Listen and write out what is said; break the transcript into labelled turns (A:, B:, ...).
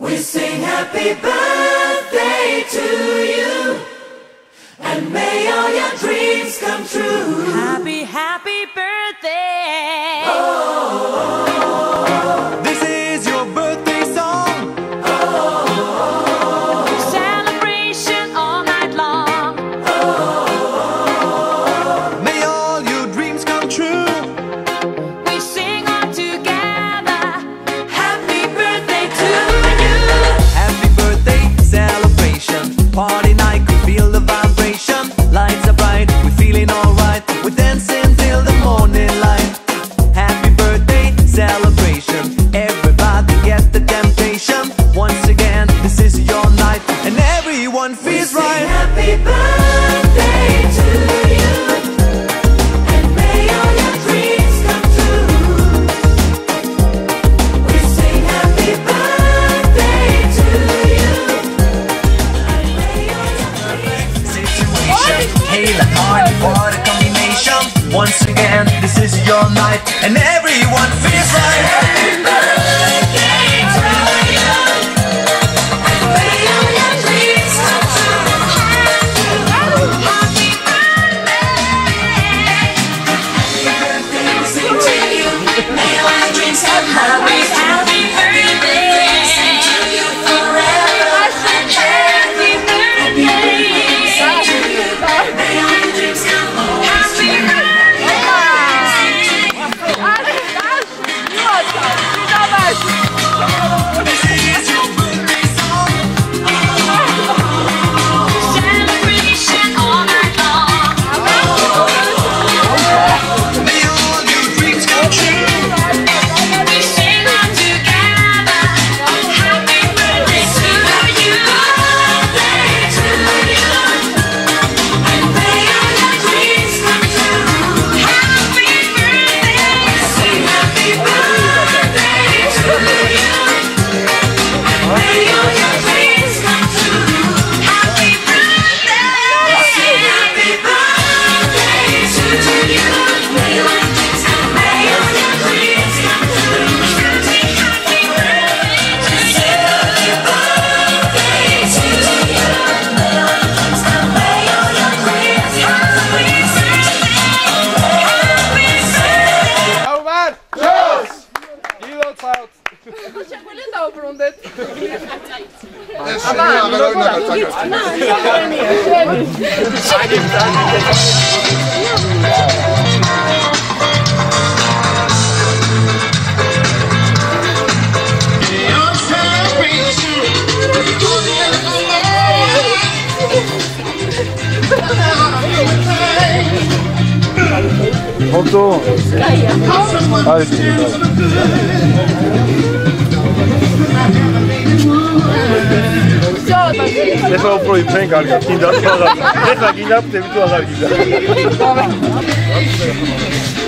A: We sing happy birthday to you, and may all your dreams come true.
B: Happy, happy birthday.
A: Oh,
C: this is your birthday song.
A: Oh,
B: celebration all night long.
A: Oh,
C: may all your dreams come true.
B: We sing all together.
A: happy birthday to you.
C: Happy birthday celebration, party night, could feel the vibration. Lights are bright, we're feeling alright. We're dancing till the morning light. Happy birthday celebration, everybody get the temptation. Once again, this is your night, and everyone feels
A: We sing
C: right.
A: happy birthday to you, and may all your dreams come true. We sing happy birthday to you, and may all your dreams
C: Situation, hey, like party, what a combination. Once again, this is your night, and everyone feels right.
A: happy birthday to you, and may all your dreams come true.
B: Happy birthday.
A: We sing to you, may all your dreams come happy.
B: Happy birthday.
A: Sing to you forever and
B: Happy birthday.
A: sing to you, may all your dreams come home.
B: Happy
C: This is your birthday song.
B: celebration all night long.
C: May all your dreams come true.
B: We sing all together. Happy birthday to you.
A: Birthday to you, and may all your dreams come true.
B: Happy birthday.
A: Sing happy birthday to you, and may all your dreams come true.
B: Happy birthday.
A: Sing happy birthday to you, may all your dreams come, may all your dreams come true. Sing happy birthday to you, may all your dreams come, may all your dreams come true.
D: Over! Kjøs! Gi det et saut. Otto. Nefes oproju prengar ga kinda. Nefes ginap te bitu agar gida.